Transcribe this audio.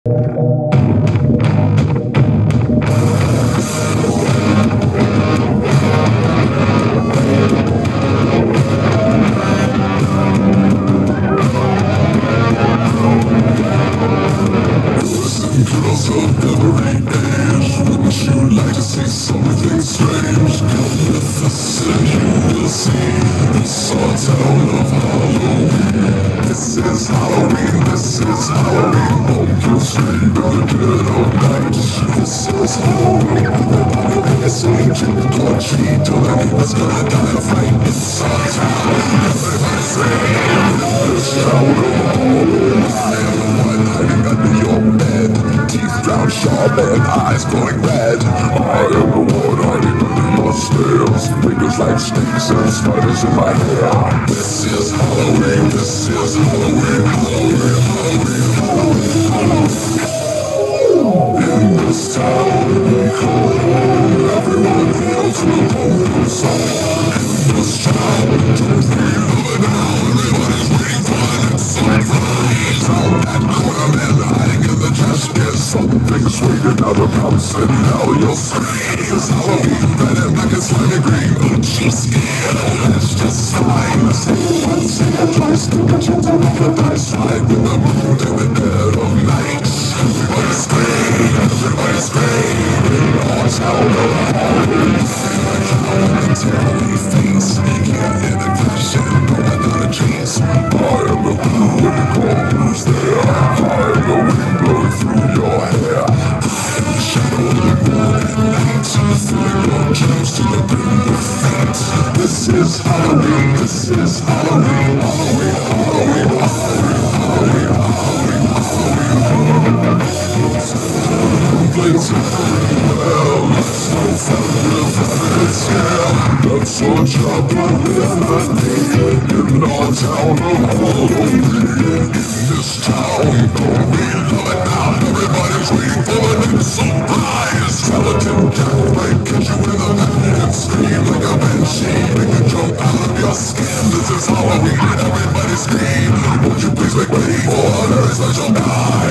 Girls of every age, wouldn't you like to see something strange? Come with us and you will see this our town of Halloween. This is Halloween, this is Halloween. Pumpkin scream in the dead of night. This is Halloween, everybody listening to the blood cheat. Let's gonna die of fright. It's our town, everybody scream. This town of Halloween. I am the one hiding under your bed. Teeth brown sharp and eyes glowing red. I am the one hiding under your stairs. Fingers like snakes and spiders in my hair. This is Halloween, this is Halloween, Halloween, Halloween, Halloween, Halloween. In this town we call home, everyone hails to the pumpkin song. In this town, don't feel it now. Everybody's waiting for the next sunrise. Out that corner man hiding in the trash can. Something's waiting out of house and now you'll scream. It's Halloween, red and black and slimy green. Don't you scared? Oh, that's just fine. Say it once, say it twice. Take a chance and roll the dice. Ride with the moon in the dead of night. Everybody scream, everybody scream. In our town of Halloween. The clown and the terribly face. Can't hear the clash and going out of trees. I am the blue when you call blues there. I am the wind blowing through your hair. I am the shadow of the moon at night. Filling your dreams to the brim with fate. This is Halloween, this is Halloween, Halloween, Halloween, Halloween, Halloween, Halloween, Halloween. Complaints are going well. So far with a scale. That's our job with the naked. In our town of Halloween. In this town, don't we love it now? Everybody's waiting for the next surprise. Skeleton cat might catch you in the back and scream like a banshee. Make you jump out of your skin. This is Halloween and everybody scream. Won't you please make way for there is such a guy.